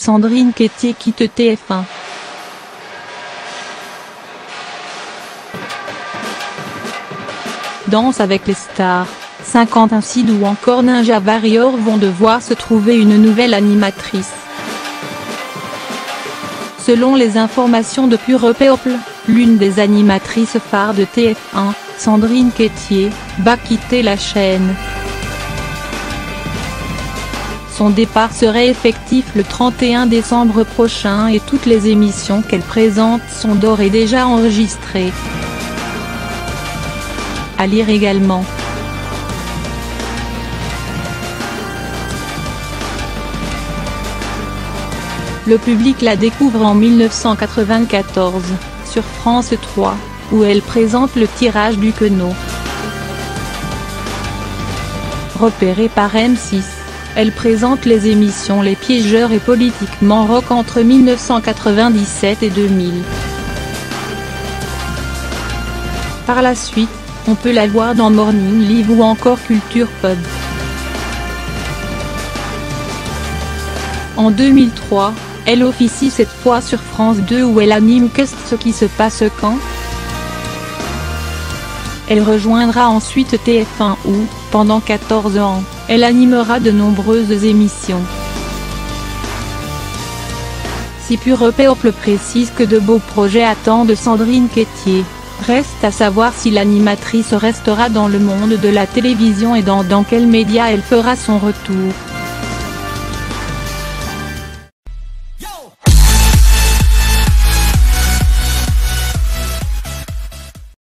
Sandrine Quétier quitte TF1. Danse avec les stars, 50 Cid ou encore Ninja Warrior vont devoir se trouver une nouvelle animatrice. Selon les informations de Pure People, l'une des animatrices phares de TF1, Sandrine Quétier, va quitter la chaîne. Son départ serait effectif le 31 décembre prochain et toutes les émissions qu'elle présente sont d'ores et déjà enregistrées. À lire également. Le public la découvre en 1994, sur France 3, où elle présente le tirage du Queneau. Repérée par M6, elle présente les émissions Les Piégeurs et Politiquement Rock entre 1997 et 2000. Par la suite, on peut la voir dans Morning Live ou encore Culture Pub. En 2003, elle officie cette fois sur France 2 où elle anime Qu'est-ce qui se passe quand ? Elle rejoindra ensuite TF1 où, pendant 14 ans, elle animera de nombreuses émissions. Si Pure People précise que de beaux projets attendent Sandrine Quétier, reste à savoir si l'animatrice restera dans le monde de la télévision et dans quels médias elle fera son retour.